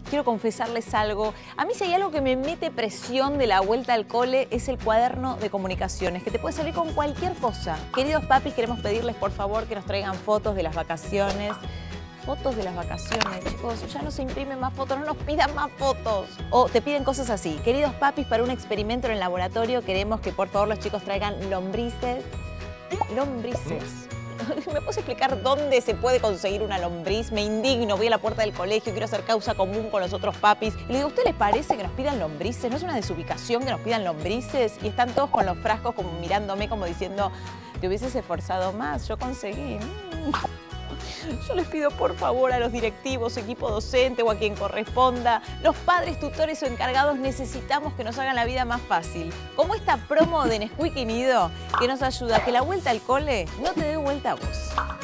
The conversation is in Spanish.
quiero confesarles algo. A mí si hay algo que me mete presión de la vuelta al cole es el cuaderno de comunicaciones, que te puede salir con cualquier cosa. Queridos papis, queremos pedirles por favor que nos traigan fotos de las vacaciones. Fotos de las vacaciones, chicos, ya no se imprimen más fotos, no nos pidan más fotos. O te piden cosas así. Queridos papis, para un experimento en el laboratorio queremos que por favor los chicos traigan lombrices. Lombrices. ¿Me puedes explicar dónde se puede conseguir una lombriz? Me indigno, voy a la puerta del colegio, quiero hacer causa común con los otros papis. Y le digo, ¿a usted les parece que nos pidan lombrices? ¿No es una desubicación que nos pidan lombrices? Y están todos con los frascos como mirándome como diciendo, te hubieses esforzado más, yo conseguí. Yo les pido por favor a los directivos, equipo docente o a quien corresponda, los padres, tutores o encargados, necesitamos que nos hagan la vida más fácil. Como esta promo de Nesquik y Nido que nos ayuda a que la vuelta al cole no te dé vuelta a vos.